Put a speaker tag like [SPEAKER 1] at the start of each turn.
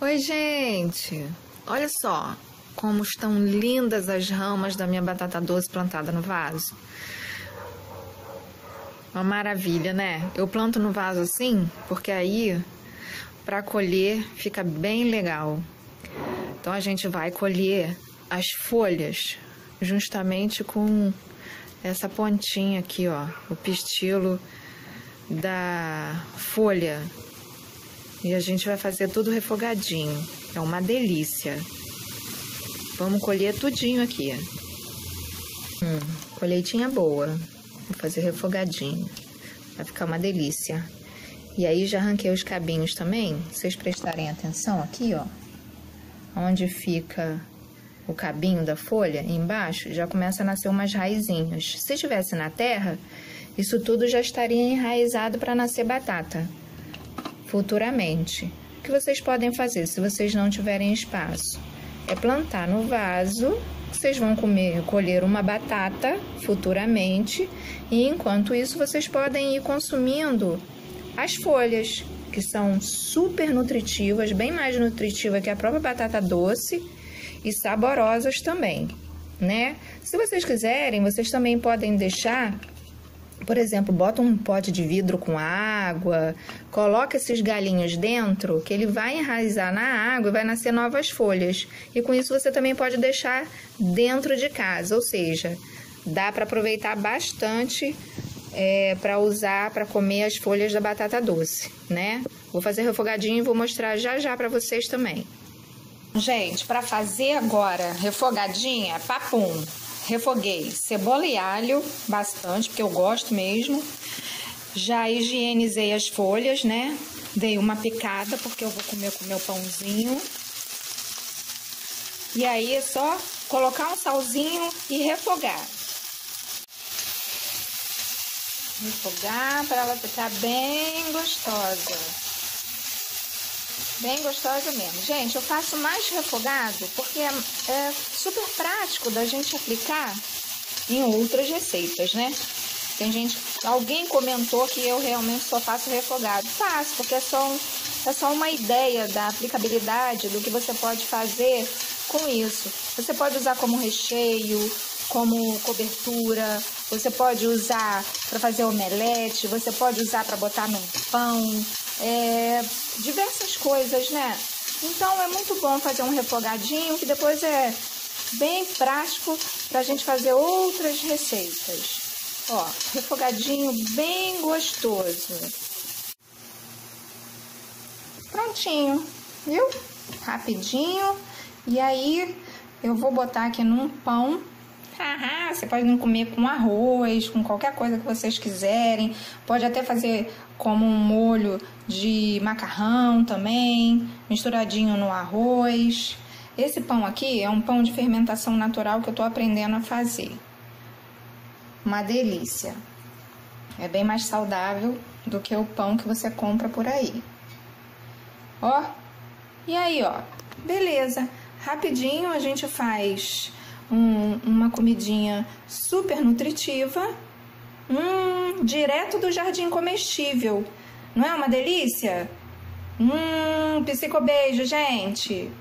[SPEAKER 1] Oi, gente! Olha só como estão lindas as ramas da minha batata doce plantada no vaso. Uma maravilha, né? Eu planto no vaso assim porque aí para colher fica bem legal. Então a gente vai colher as folhas justamente com essa pontinha aqui, ó, o pistilo da folha. E a gente vai fazer tudo refogadinho. É uma delícia. Vamos colher tudinho aqui. Colheitinha boa. Vou fazer refogadinho. Vai ficar uma delícia. E aí já arranquei os cabinhos também. Se vocês prestarem atenção aqui, ó. Onde fica o cabinho da folha, embaixo, já começa a nascer umas raizinhas. Se tivesse na terra, isso tudo já estaria enraizado para nascer batata. Futuramente. O que vocês podem fazer se vocês não tiverem espaço? É plantar no vaso, vocês vão colher uma batata futuramente, e enquanto isso vocês podem ir consumindo as folhas, que são super nutritivas, bem mais nutritivas que a própria batata doce e saborosas também, né? Se vocês quiserem, vocês também podem deixar. Por exemplo, bota um pote de vidro com água, coloca esses galinhos dentro, que ele vai enraizar na água e vai nascer novas folhas. E com isso você também pode deixar dentro de casa, ou seja, dá para aproveitar bastante para usar, para comer as folhas da batata doce, né? Vou fazer refogadinho e vou mostrar já já para vocês também. Gente, para fazer agora refogadinha, papum. Refoguei cebola e alho bastante, porque eu gosto mesmo. Já higienizei as folhas, né? Dei uma picada, porque eu vou comer com o meu pãozinho. E aí é só colocar um salzinho e refogar. Refogar para ela ficar bem gostosa. Bem gostosa mesmo. Gente, eu faço mais refogado porque é super prático da gente aplicar em outras receitas, né? Tem gente, alguém comentou que eu realmente só faço refogado. Faço, porque é só uma ideia da aplicabilidade do que você pode fazer com isso. Você pode usar como recheio, como cobertura, você pode usar para fazer omelete, você pode usar para botar num pão, diversas coisas, né? Então é muito bom fazer um refogadinho, que depois é bem prático para a gente fazer outras receitas. Ó, refogadinho bem gostoso. Prontinho, viu? Rapidinho. E aí eu vou botar aqui num pão. Você pode comer com arroz, com qualquer coisa que vocês quiserem. Pode até fazer como um molho de macarrão também, misturadinho no arroz. Esse pão aqui é um pão de fermentação natural que eu tô aprendendo a fazer. Uma delícia. É bem mais saudável do que o pão que você compra por aí. Ó, e aí, ó, beleza. Rapidinho a gente faz uma comidinha super nutritiva, direto do jardim comestível. Não é uma delícia? Psicobeijo, gente!